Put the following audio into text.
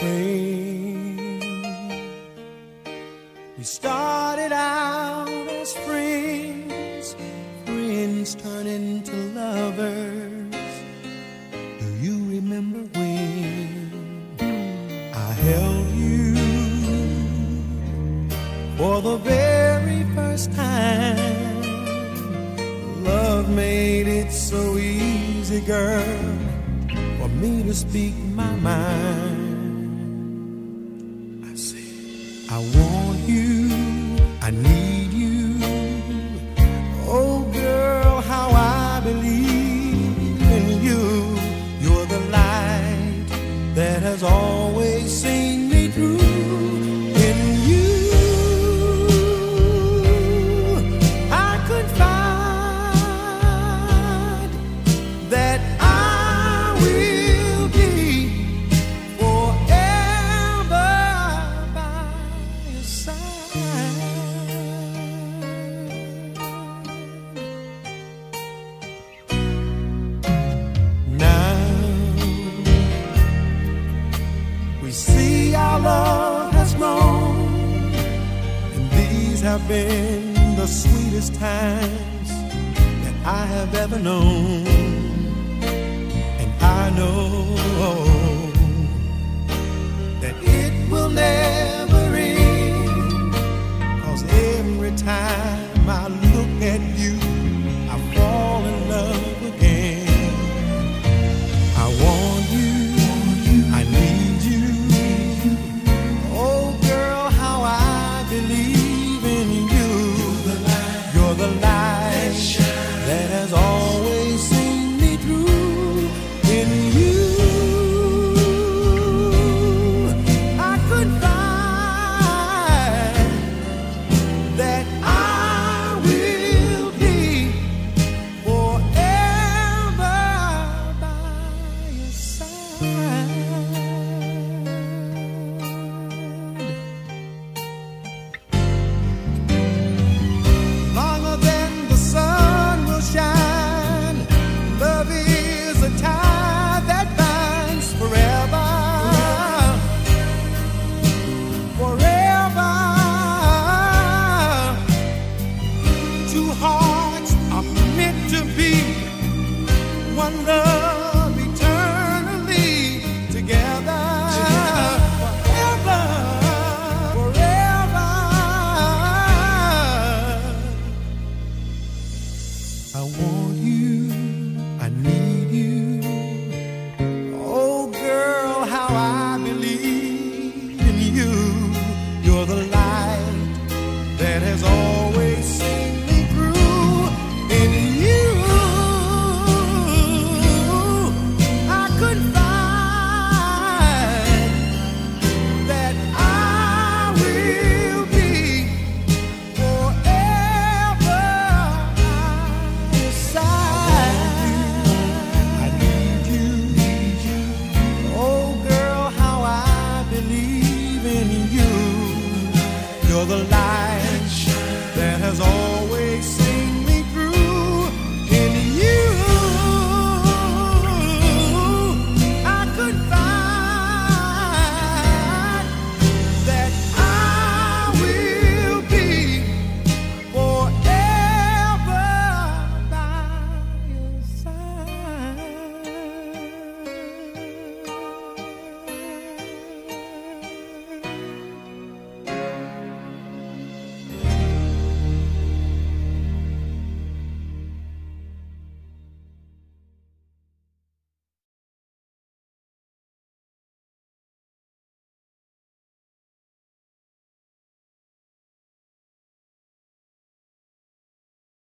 spring. We started out as friends, friends turn into lovers. Do you remember when I held you for the very first time? Love made it so easy, girl, for me to speak my mind. I said, I want you, I need you. Oh girl, how I believe in you. You're the light that has always seen me through. In you I could find that I will be forever by your side. Now we see our love has grown, and these have been the sweetest times that I have ever known. And I know that it will never end, 'cause every time I look at you, I fall in love again. I want you, I need you. Oh girl, how I believe in you. You're the light that has always seen me through. In you I could find that I will be forever by your side. Longer than the sun will shine, love is a tie that binds forever, forever. Two hearts are meant to be one love eternally together, forever, forever. I want you, I need you. Oh girl, how I